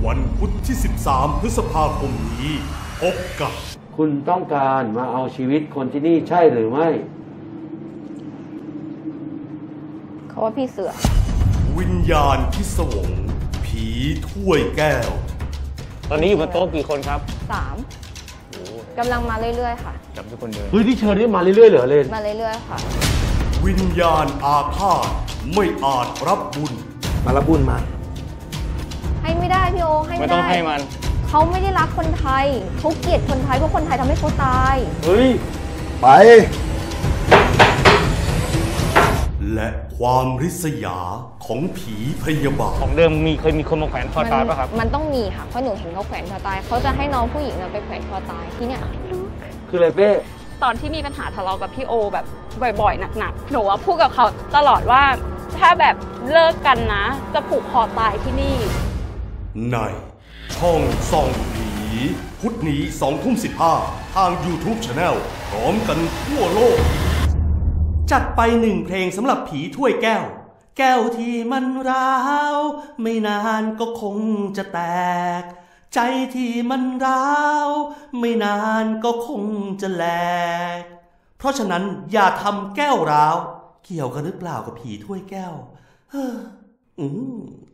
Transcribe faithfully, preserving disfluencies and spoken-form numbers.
วันพุธที่สิบสามพฤษภาคมนี้พบกับคุณต้องการมาเอาชีวิตคนที่นี่ใช่หรือไม่เขาว่าพี่เสือวิญญาณพิศวงผีถ้วยแก้วตอนนี้อยู่บนโต๊ะกี่คนครับสามกำลังมาเรื่อยๆค่ะจับทุกคนเดินเฮ้ยที่เชิญนี่มาเรื่อยๆเหรอเลนมาเรื่อยๆค่ะวิญญาณอาฆาตไม่อาจรับบุญมารับบุญมาให้ไม่ได้พี่โอให้ไม่ได้ไม่ต้องให้มันเขาไม่ได้รักคนไทยเขาเกลียดคนไทยเพราะคนไทยทำให้เขาตายเฮ้ยไปและความริษยาของผีพยาบาทของเดิมมีเคยมีคนมาแขวนคอตายป่ะครับมันต้องมีค่ะเพราะหนูเห็นเขาแขวนคอตายเขาจะให้น้องผู้หญิงไปแขวนคอตายที่เนี่ยคืออะไรเป้ตอนที่มีปัญหาทะเลาะกับพี่โอแบบบ่อยๆหนักๆหนูว่าพูดกับเขาตลอดว่าถ้าแบบเลิกกันนะจะผูกคอตายที่นี่ในช่องส่องผีพุธนี้สองทุ่มสิบห้าทาง YouTube Channel พร้อมกันทั่วโลกจัดไปหนึ่งเพลงสำหรับผีถ้วยแก้วแก้วที่มันร้าวไม่นานก็คงจะแตกใจที่มันร้าวไม่นานก็คงจะแหลกเพราะฉะนั้นอย่าทำแก้วร้าวเกี่ยวกันหรือเปล่ากับผีถ้วยแก้วเฮ้ออืม